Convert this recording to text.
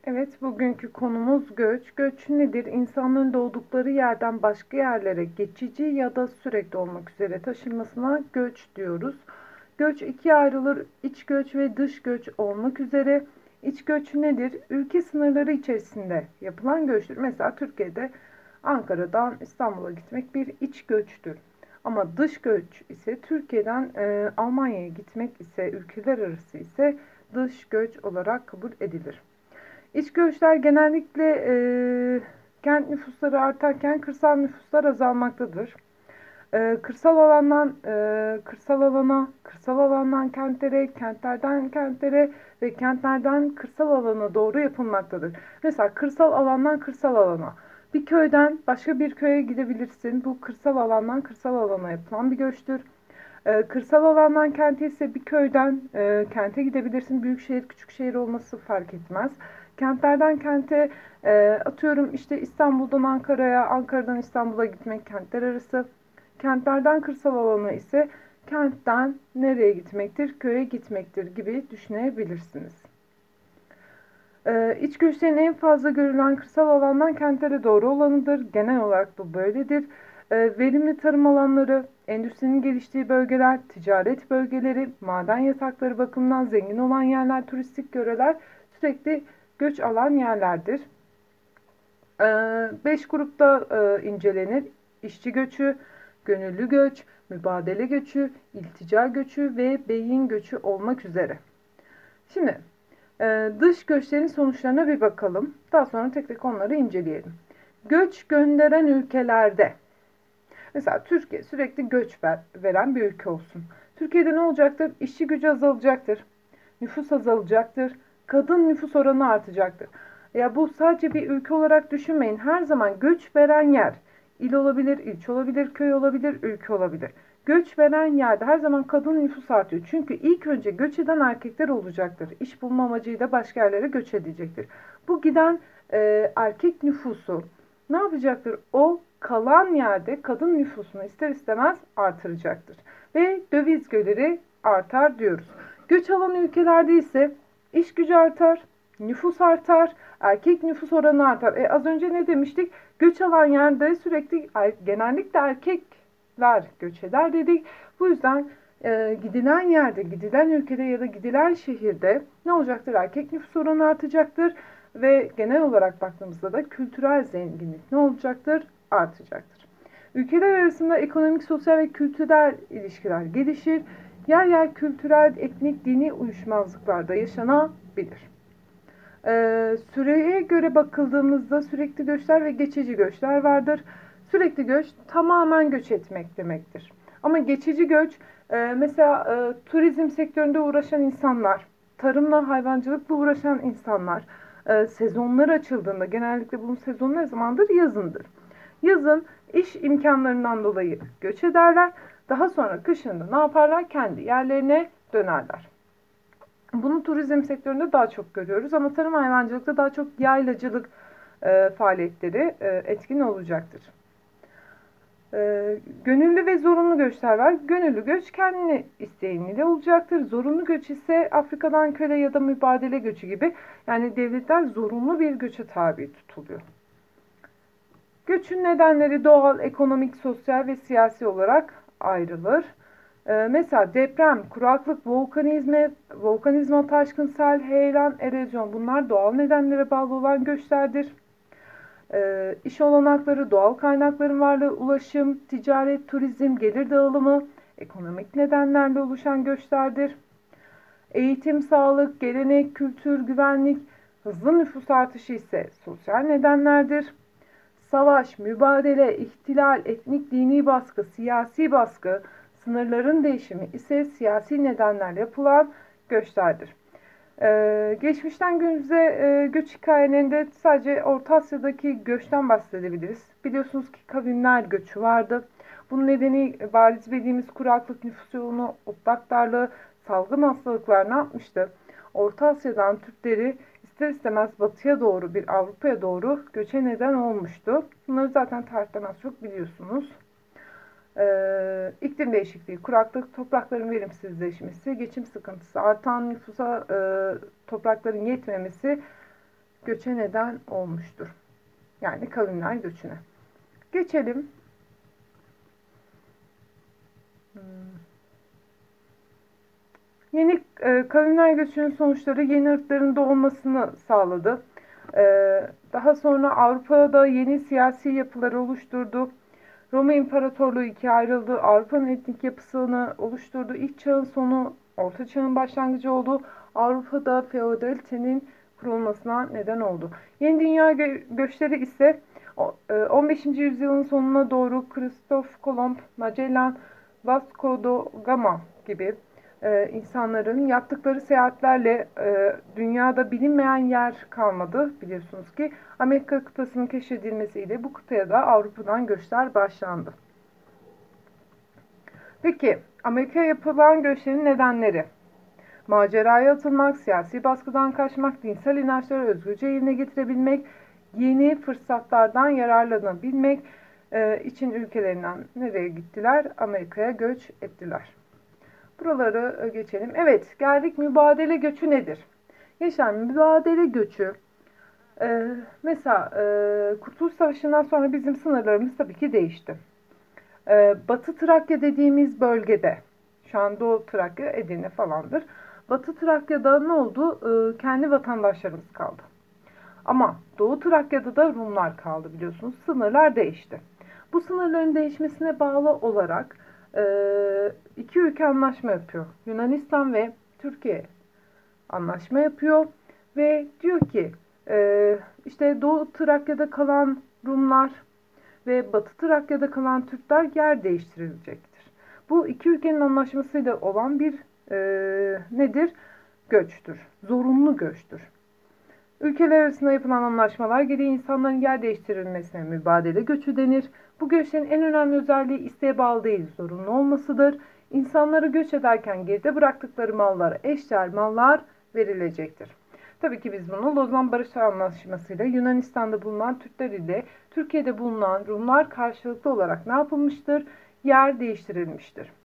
Evet, bugünkü konumuz göç. Göç nedir? İnsanların doğdukları yerden başka yerlere geçici ya da sürekli olmak üzere taşınmasına göç diyoruz. Göç ikiye ayrılır. İç göç ve dış göç olmak üzere. İç göç nedir? Ülke sınırları içerisinde yapılan göçtür. Mesela Türkiye'de Ankara'dan İstanbul'a gitmek bir iç göçtür. Ama dış göç ise Türkiye'den Almanya'ya gitmek ise ülkeler arası ise dış göç olarak kabul edilir. İç göçler genellikle kent nüfusları artarken kırsal nüfuslar azalmaktadır. Kırsal alana, kırsal alandan kentlere, kentlerden kentlere ve kentlerden kırsal alana doğru yapılmaktadır. Mesela kırsal alandan kırsal alana. Bir köyden başka bir köye gidebilirsin. Bu kırsal alandan kırsal alana yapılan bir göçtür. Kırsal alandan kente ise bir köyden kente gidebilirsin. Büyük şehir, küçük şehir olması fark etmez. Kentlerden kente atıyorum işte İstanbul'dan Ankara'ya, Ankara'dan İstanbul'a gitmek kentler arası. Kentlerden kırsal alana ise kentten nereye gitmektir, köye gitmektir gibi düşünebilirsiniz. İç göçlerin en fazla görülen kırsal alandan kentlere doğru olanıdır. Genel olarak bu böyledir. Verimli tarım alanları, endüstrinin geliştiği bölgeler, ticaret bölgeleri, maden yatakları bakımından zengin olan yerler, turistik yöreler sürekli göç alan yerlerdir. 5 grupta incelenir. İşçi göçü, gönüllü göç, mübadele göçü, iltica göçü ve beyin göçü olmak üzere. Şimdi dış göçlerin sonuçlarına bir bakalım. Daha sonra tek tek onları inceleyelim. Göç gönderen ülkelerde, mesela Türkiye sürekli göç veren bir ülke olsun. Türkiye'de ne olacaktır? İşçi gücü azalacaktır. Nüfus azalacaktır. Kadın nüfus oranı artacaktır. Ya bu sadece bir ülke olarak düşünmeyin. Her zaman göç veren yer, il olabilir, ilçe olabilir, köy olabilir, ülke olabilir. Göç veren yerde her zaman kadın nüfus artıyor. Çünkü ilk önce göç eden erkekler olacaktır. İş bulma amacıyla başka yerlere göç edecektir. Bu giden erkek nüfusu ne yapacaktır? O kalan yerde kadın nüfusunu ister istemez artıracaktır. Ve döviz geliri artar diyoruz. Göç alan ülkelerde ise iş gücü artar, nüfus artar, erkek nüfus oranı artar. Az önce ne demiştik? Göç alan yerde sürekli genellikle erkekler göç eder dedik. Bu yüzden gidilen yerde, gidilen ülkede ya da gidilen şehirde ne olacaktır? Erkek nüfus oranı artacaktır ve genel olarak baktığımızda da kültürel zenginlik ne olacaktır? Artacaktır. Ülkeler arasında ekonomik, sosyal ve kültürel ilişkiler gelişir. Yer yer kültürel, etnik, dini uyuşmazlıklar da yaşanabilir. Süreye göre bakıldığımızda sürekli göçler ve geçici göçler vardır. Sürekli göç tamamen göç etmek demektir. Ama geçici göç mesela turizm sektöründe uğraşan insanlar, tarımla, hayvancılıkla uğraşan insanlar, sezonlar açıldığında genellikle bunun sezonu ne zamandır? Yazındır. Yazın iş imkanlarından dolayı göç ederler. Daha sonra kışın da ne yaparlar? Kendi yerlerine dönerler. Bunu turizm sektöründe daha çok görüyoruz ama tarım hayvancılıkta daha çok yaylacılık faaliyetleri etkin olacaktır. Gönüllü ve zorunlu göçler var. Gönüllü göç kendi isteğiyle olacaktır. Zorunlu göç ise Afrika'dan köle ya da mübadele göçü gibi, yani devletler zorunlu bir göçe tabi tutuluyor. Göçün nedenleri doğal, ekonomik, sosyal ve siyasi olarak ayrılır. Mesela deprem, kuraklık, volkanizma, taşkın, sel, heyelan, erozyon bunlar doğal nedenlere bağlı olan göçlerdir. İş olanakları, doğal kaynakların varlığı, ulaşım, ticaret, turizm, gelir dağılımı, ekonomik nedenlerle oluşan göçlerdir. Eğitim, sağlık, gelenek, kültür, güvenlik, hızlı nüfus artışı ise sosyal nedenlerdir. Savaş, mübadele, ihtilal, etnik dini baskı, siyasi baskı, sınırların değişimi ise siyasi nedenlerle yapılan göçlerdir. Geçmişten günümüze göç hikayelerinde sadece Orta Asya'daki göçten bahsedebiliriz. Biliyorsunuz ki kavimler göçü vardı. Bunun nedeni bariz bildiğimiz kuraklık, nüfus yoğunluğu, otlak darlığı, salgın hastalıklar ne yapmıştı? Orta Asya'dan Türkleri ister istemez batıya doğru, bir Avrupa'ya doğru göçe neden olmuştu. Bunları zaten tarihten az çok biliyorsunuz. İklim değişikliği, kuraklık, toprakların verimsizleşmesi, geçim sıkıntısı, artan nüfusa toprakların yetmemesi, göçe neden olmuştur. Yani kavimler göçüne. Geçelim. Yeni kavimler göçünün sonuçları yeni ırkların doğmasını sağladı. Daha sonra Avrupa'da yeni siyasi yapıları oluşturdu. Roma İmparatorluğu ikiye ayrıldı. Avrupa'nın etnik yapısını oluşturdu. İlk çağın sonu, Orta Çağ'ın başlangıcı oldu. Avrupa'da feodalitenin kurulmasına neden oldu. Yeni dünya göçleri ise 15. yüzyılın sonuna doğru Christoph Kolomb, Magellan, Vasco da Gama gibi insanların yaptıkları seyahatlerle dünyada bilinmeyen yer kalmadı. Biliyorsunuz ki Amerika kıtasının keşfedilmesiyle bu kıtaya da Avrupa'dan göçler başlandı. Peki Amerika'ya yapılan göçlerin nedenleri? Maceraya atılmak, siyasi baskıdan kaçmak, dinsel inançları özgürce yerine getirebilmek, yeni fırsatlardan yararlanabilmek için ülkelerinden nereye gittiler? Amerika'ya göç ettiler. Buraları geçelim. Evet, geldik mübadele göçü nedir? Yaşar, mübadele göçü. Mesela Kurtuluş Savaşı'ndan sonra bizim sınırlarımız tabii ki değişti. Batı Trakya dediğimiz bölgede, şu an Doğu Trakya, Edirne falandır. Batı Trakya'da ne oldu? Kendi vatandaşlarımız kaldı. Ama Doğu Trakya'da da Rumlar kaldı biliyorsunuz. Sınırlar değişti. Bu sınırların değişmesine bağlı olarak iki ülke anlaşma yapıyor. Yunanistan ve Türkiye anlaşma yapıyor ve diyor ki işte Doğu Trakya'da kalan Rumlar ve Batı Trakya'da kalan Türkler yer değiştirilecektir. Bu iki ülkenin anlaşmasıyla olan bir nedir? Göçtür. Zorunlu göçtür. Ülkeler arasında yapılan anlaşmalar gereği insanların yer değiştirilmesine mübadele göçü denir. Bu göçlerin en önemli özelliği isteğe bağlı değil, zorunlu olmasıdır. İnsanları göç ederken geride bıraktıkları mallara eşdeğer mallar verilecektir. Tabii ki biz bunu Lozan Barış Anlaşması ile Yunanistan'da bulunan Türkler ile Türkiye'de bulunan Rumlar karşılıklı olarak ne yapılmıştır? Yer değiştirilmiştir.